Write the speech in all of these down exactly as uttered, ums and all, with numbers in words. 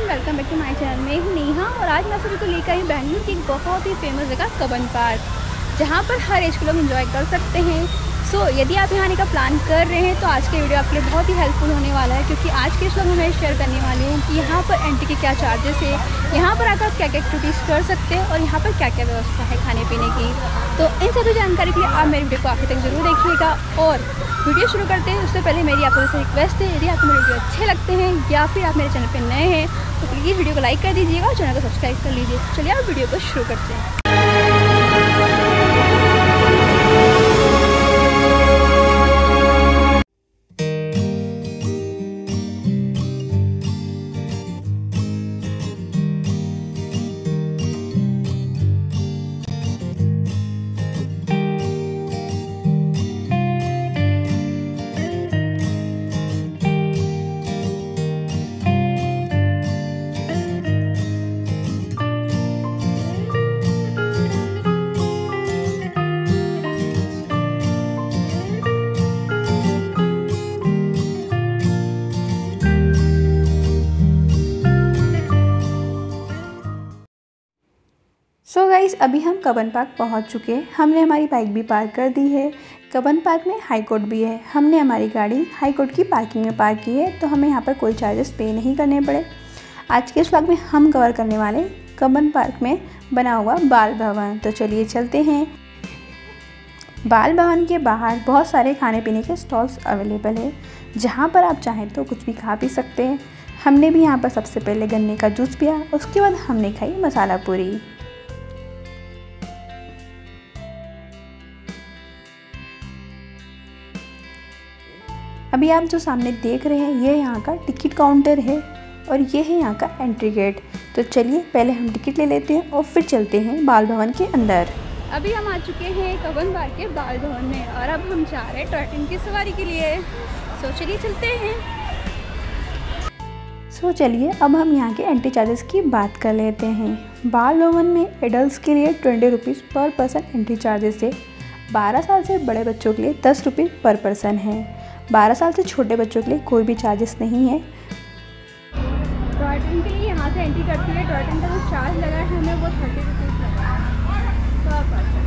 Welcome back to my channel. मैं हूँ नेहा और आज मैं सभी को लेकर आई बैंगलोर की एक बहुत ही फेमस जगह कब्बन पार्क, जहाँ पर हर एज के लोग एंजॉय कर सकते हैं। सो so, यदि आप यहाँ आने का प्लान कर रहे हैं तो आज के वीडियो आपके लिए बहुत ही हेल्पफुल होने वाला है, क्योंकि आज के इस व्लॉग में मैं शेयर करने वाली हूँ कि यहाँ पर एंट्री के क्या चार्जेस है, यहाँ पर आकर आप क्या क्या एक्टिविटीज़ कर सकते हैं और यहाँ पर क्या क्या व्यवस्था है खाने पीने की। तो इन सभी जानकारी के लिए आप मेरे वीडियो को आखिर तक जरूर देखिएगा। और वीडियो शुरू करते हैं उससे पहले मेरी आपसे रिक्वेस्ट है, यदि आपको मेरे वीडियो अच्छे लगते हैं या फिर आप मेरे चैनल पर नए हैं तो प्लीज़ वीडियो को लाइक कर दीजिएगा और चैनल को सब्सक्राइब कर लीजिए। चलिए आप वीडियो को शुरू करते हैं। सो गाइस, अभी हम कब्बन पार्क पहुंच चुके हैं। हमने हमारी बाइक भी पार्क कर दी है। कब्बन पार्क में हाई कोर्ट भी है। हमने हमारी गाड़ी हाई कोर्ट की पार्किंग में पार्क की है, तो हमें यहाँ पर कोई चार्जेस पे नहीं करने पड़े। आज के इस व्लॉग में हम कवर करने वाले कब्बन पार्क में बना हुआ बाल भवन। तो चलिए चलते हैं। बाल भवन के बाहर बहुत सारे खाने पीने के स्टॉल्स अवेलेबल है, जहाँ पर आप चाहें तो कुछ भी खा पी सकते हैं। हमने भी यहाँ पर सबसे पहले गन्ने का जूस पिया, उसके बाद हमने खाई मसाला पूरी। अभी आप जो सामने देख रहे हैं ये यहाँ का टिकट काउंटर है और ये है यहाँ का एंट्री गेट। तो चलिए पहले हम टिकट ले लेते हैं और फिर चलते हैं बाल भवन के अंदर। अभी हम आ चुके हैं कब्बन पार्क के बाल भवन में और अब हम जा रहे हैं टॉय ट्रेन की सवारी के लिए। सो चलिए चलते हैं। सो चलिए अब हम यहाँ के एंट्री चार्जेस की बात कर लेते हैं। बाल भवन में एडल्ट के लिए twenty rupees per person entry charges है। बारह साल से बड़े बच्चों के लिए दस रुपये पर पर्सन है। बारह साल से छोटे बच्चों के लिए कोई भी चार्जेस नहीं है। टॉय ट्रेन के लिए यहाँ से एंट्री करती है। टॉय ट्रेन का जो चार्ज लगा है हमें वो थर्टी रुपीज़ लगा है पर पर्सन।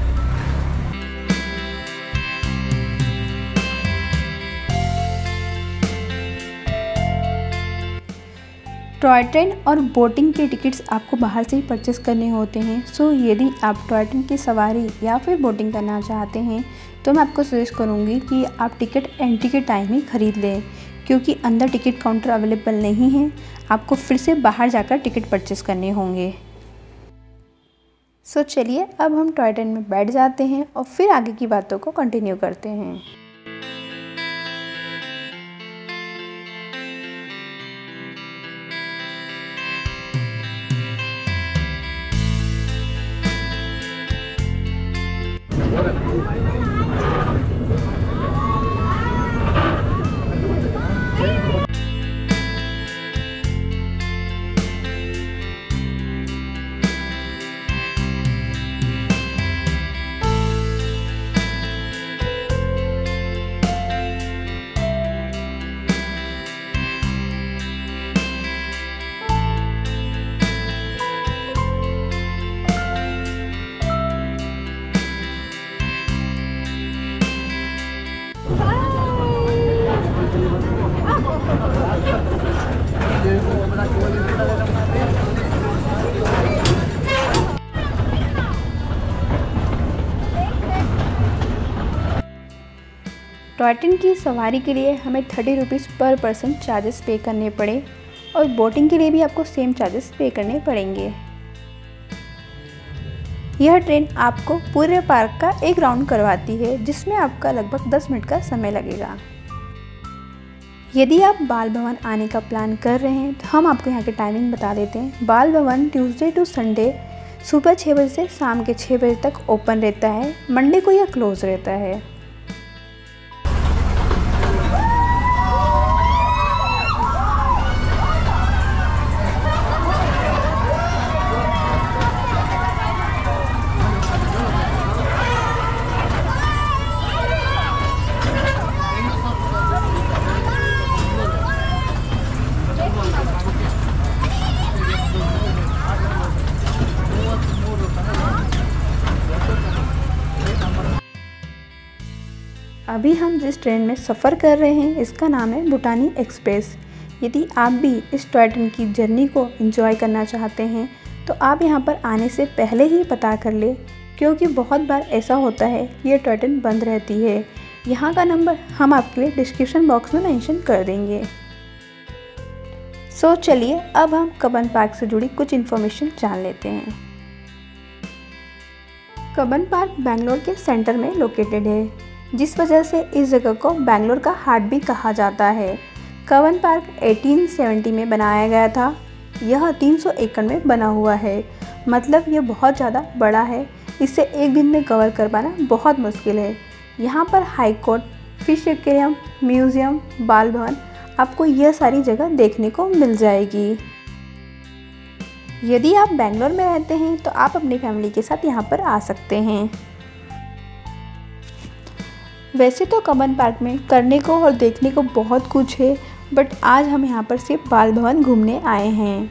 टॉय ट्रेन और बोटिंग के टिकट्स आपको बाहर से ही परचेस करने होते हैं। सो यदि आप टॉय ट्रेन की सवारी या फिर बोटिंग करना चाहते हैं तो मैं आपको सजेस्ट करूंगी कि आप टिकट एंट्री के टाइम ही ख़रीद लें, क्योंकि अंदर टिकट काउंटर अवेलेबल नहीं है। आपको फिर से बाहर जाकर टिकट परचेस करने होंगे। सो चलिए अब हम टॉय ट्रेन में बैठ जाते हैं और फिर आगे की बातों को कंटिन्यू करते हैं। टॉय ट्रेन की सवारी के लिए हमें thirty rupees per person charges pay करने पड़े और बोटिंग के लिए भी आपको सेम चार्जेस पे करने पड़ेंगे। यह ट्रेन आपको पूरे पार्क का एक राउंड करवाती है, जिसमें आपका लगभग दस मिनट का समय लगेगा। यदि आप बाल भवन आने का प्लान कर रहे हैं तो हम आपको यहाँ की टाइमिंग बता देते हैं। बाल भवन ट्यूसडे टू संडे सुबह छः बजे से शाम के छः बजे तक ओपन रहता है। मंडे को यह क्लोज रहता है। अभी हम जिस ट्रेन में सफ़र कर रहे हैं इसका नाम है भूटानी एक्सप्रेस। यदि आप भी इस टॉय ट्रेन की जर्नी को एंजॉय करना चाहते हैं तो आप यहाँ पर आने से पहले ही पता कर ले, क्योंकि बहुत बार ऐसा होता है कि ये टॉय ट्रेन बंद रहती है। यहाँ का नंबर हम आपके लिए डिस्क्रिप्शन बॉक्स में मेंशन कर देंगे। सो चलिए अब हम कब्बन पार्क से जुड़ी कुछ इन्फॉर्मेशन जान लेते हैं। कब्बन पार्क बेंगलोर के सेंटर में लोकेटेड है, जिस वजह से इस जगह को बेंगलोर का हार्ट भी कहा जाता है। कब्बन पार्क अठारह सौ सत्तर में बनाया गया था। यह तीन सौ एकड़ में बना हुआ है, मतलब ये बहुत ज़्यादा बड़ा है। इसे एक दिन में कवर कर पाना बहुत मुश्किल है। यहाँ पर high court, fish aquarium, museum, Bal Bhavan, आपको यह सारी जगह देखने को मिल जाएगी। यदि आप बेंगलोर में रहते हैं तो आप अपनी फैमिली के साथ यहाँ पर आ सकते हैं। वैसे तो कब्बन पार्क में करने को और देखने को बहुत कुछ है, बट आज हम यहाँ पर सिर्फ बाल भवन घूमने आए हैं।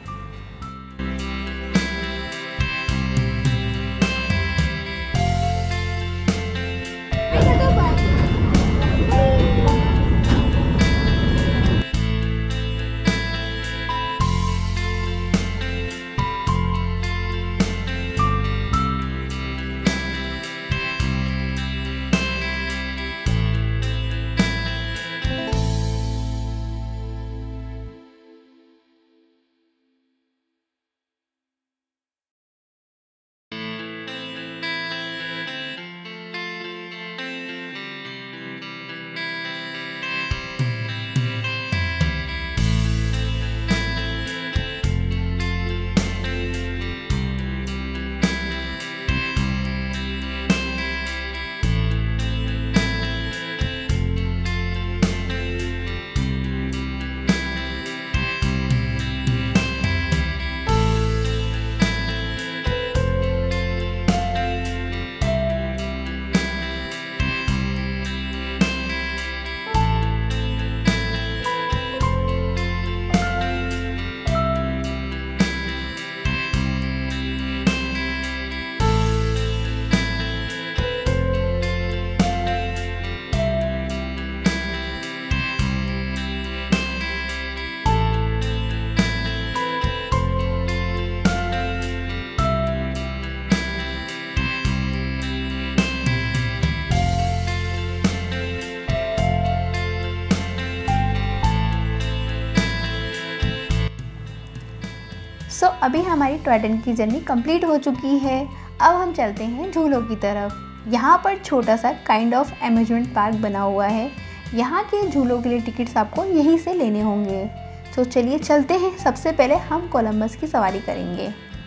सो so, अभी हमारी टॉय ट्रेन की जर्नी कंप्लीट हो चुकी है। अब हम चलते हैं झूलों की तरफ। यहाँ पर छोटा सा काइंड ऑफ अम्यूजमेंट पार्क बना हुआ है। यहाँ के झूलों के लिए टिकट्स आपको यहीं से लेने होंगे। तो चलिए चलते हैं। सबसे पहले हम कोलंबस की सवारी करेंगे।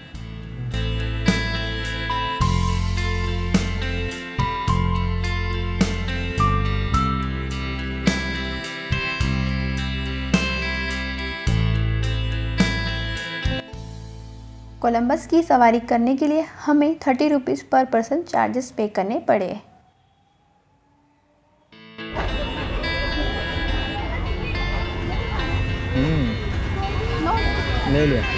कोलंबस की सवारी करने के लिए हमें thirty rupees per person charges pay करने पड़े। हम्म ले लिया।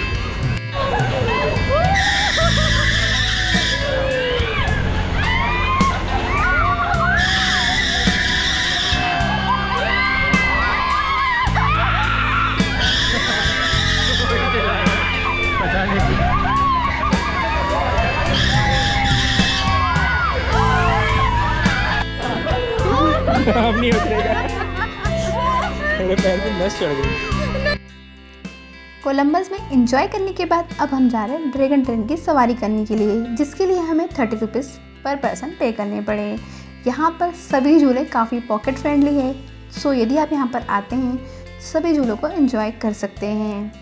अब नहीं उतरेगा, मेरे पैर पे नस चढ़ गई। कोलंबस में एंजॉय करने के बाद अब हम जा रहे हैं ड्रैगन ट्रेन की सवारी करने के लिए, जिसके लिए हमें थर्टी रुपीज़ पर पर्सन पे करने पड़े। यहाँ पर सभी झूले काफ़ी पॉकेट फ्रेंडली है, सो यदि आप यहाँ पर आते हैं सभी झूलों को एंजॉय कर सकते हैं।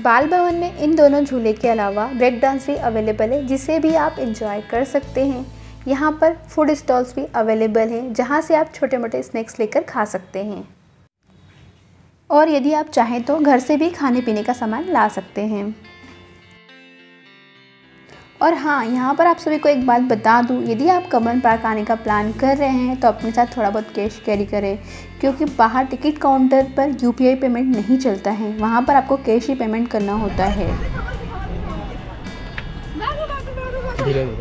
बाल भवन में इन दोनों झूले के अलावा ब्रेक डांस भी अवेलेबल है, जिसे भी आप एंजॉय कर सकते हैं। यहाँ पर फूड स्टॉल्स भी अवेलेबल हैं, जहाँ से आप छोटे मोटे स्नैक्स लेकर खा सकते हैं, और यदि आप चाहें तो घर से भी खाने पीने का सामान ला सकते हैं। और हाँ, यहाँ पर आप सभी को एक बात बता दूँ, यदि आप कब्बन पार्क आने का प्लान कर रहे हैं तो अपने साथ थोड़ा बहुत कैश कैरी करें, क्योंकि बाहर टिकट काउंटर पर यूपीआई पेमेंट नहीं चलता है, वहाँ पर आपको कैश ही पेमेंट करना होता है। धीरे धीरे।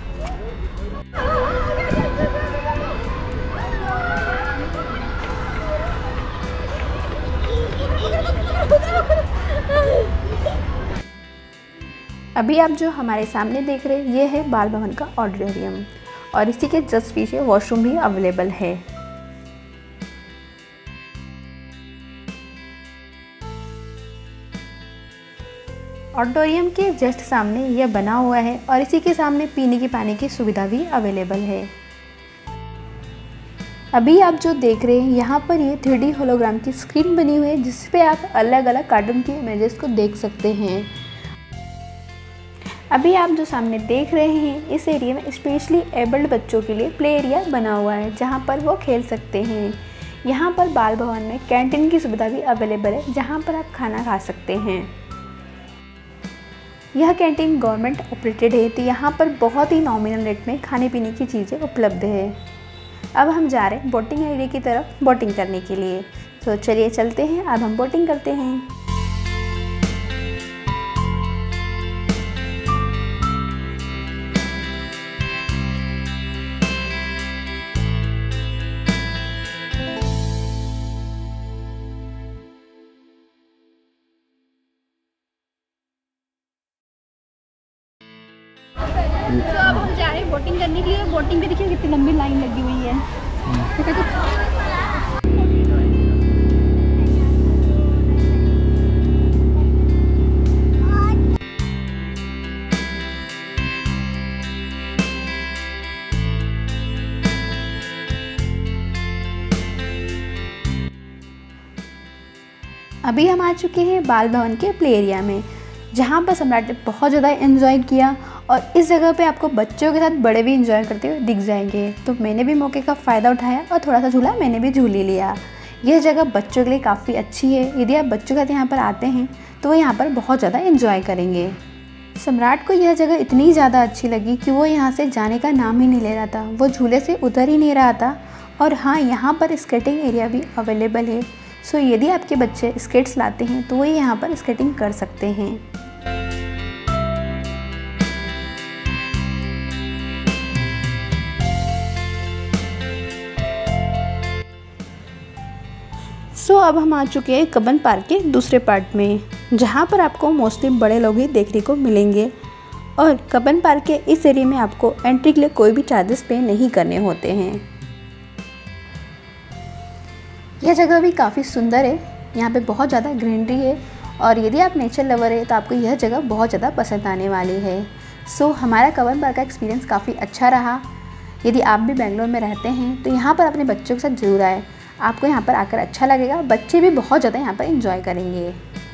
अभी आप जो हमारे सामने देख रहे हैं ये है बाल भवन का ऑडिटोरियम, और इसी के जस्ट पीछे वॉशरूम भी अवेलेबल है। ऑडिटोरियम के जस्ट सामने यह बना हुआ है, और इसी के सामने पीने के पानी की सुविधा भी अवेलेबल है। अभी आप जो देख रहे हैं यहाँ पर ये थ्री डी होलोग्राम की स्क्रीन बनी हुई है, जिस पे आप अलग अलग कार्टून की इमेजेस को देख सकते हैं। अभी आप जो सामने देख रहे हैं इस एरिया में स्पेशली एबल्ड बच्चों के लिए प्ले एरिया बना हुआ है, जहाँ पर वो खेल सकते हैं। यहाँ पर बाल भवन में कैंटीन की सुविधा भी अवेलेबल है, जहाँ पर आप खाना खा सकते हैं। यह कैंटीन गवर्नमेंट ऑपरेटेड है, तो यहाँ पर बहुत ही नॉमिनल रेट में खाने पीने की चीज़ें उपलब्ध है। अब हम जा रहे हैं बोटिंग एरिया की तरफ बोटिंग करने के लिए, तो चलिए चलते हैं, अब हम बोटिंग करते हैं। तो अब हम जा रहे हैं बोटिंग करने के लिए। बोटिंग पे देखिए कितनी लंबी लाइन लगी हुई है। अभी हम आ चुके हैं बाल भवन के प्ले एरिया में, जहाँ पर सम्राट ने बहुत ज़्यादा एंजॉय किया, और इस जगह पे आपको बच्चों के साथ बड़े भी एंजॉय करते हुए दिख जाएंगे। तो मैंने भी मौके का फ़ायदा उठाया और थोड़ा सा झूला मैंने भी झूल लिया। यह जगह बच्चों के लिए काफ़ी अच्छी है, यदि आप बच्चों के साथ यहाँ पर आते हैं तो वो यहाँ पर बहुत ज़्यादा एंजॉय करेंगे। सम्राट को यह जगह इतनी ज़्यादा अच्छी लगी कि वो यहाँ से जाने का नाम ही नहीं ले रहा था, वो झूले से उतर ही नहीं रहा था। और हाँ, यहाँ पर स्केटिंग एरिया भी अवेलेबल है, सो यदि आपके बच्चे स्केट्स लाते हैं तो वो यहाँ पर स्केटिंग कर सकते हैं। सो so, अब हम आ चुके हैं कब्बन पार्क के दूसरे पार्ट में, जहाँ पर आपको मोस्टली बड़े लोग ही देखने को मिलेंगे। और कब्बन पार्क के इस एरिया में आपको एंट्री के लिए कोई भी चार्जेस पे नहीं करने होते हैं। यह जगह भी काफ़ी सुंदर है, यहाँ पे बहुत ज़्यादा ग्रीनरी है, और यदि आप नेचर लवर है तो आपको यह जगह बहुत ज़्यादा पसंद आने वाली है। सो so, हमारा कब्बन पार्क का एक्सपीरियंस काफ़ी अच्छा रहा। यदि आप भी बेंगलोर में रहते हैं तो यहाँ पर अपने बच्चों के साथ ज़रूर आए, आपको यहाँ पर आकर अच्छा लगेगा, बच्चे भी बहुत ज़्यादा यहाँ पर एंजॉय करेंगे।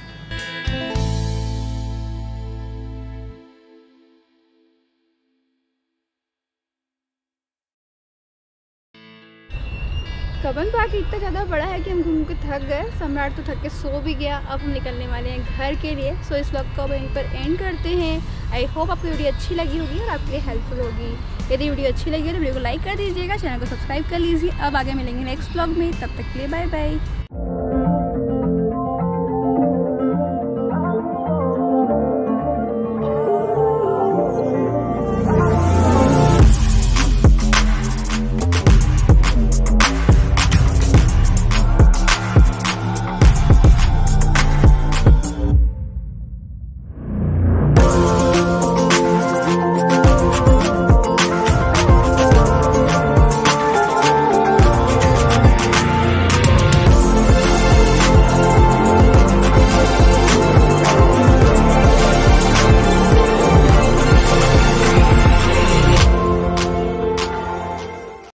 कब्बन पार्क इतना ज़्यादा बड़ा है कि हम घूम के थक गए। सम्राट तो थक के सो भी गया। अब हम निकलने वाले हैं घर के लिए। सो इस व्लॉग को अब यहीं पर एंड करते हैं। आई होप आपको वीडियो अच्छी लगी होगी और आपके लिए हेल्पफुल होगी। यदि वीडियो अच्छी लगी तो वीडियो को लाइक कर दीजिएगा, चैनल को सब्सक्राइब कर लीजिए। अब आगे मिलेंगे नेक्स्ट व्लॉग में, तब तक के लिए बाय बाय।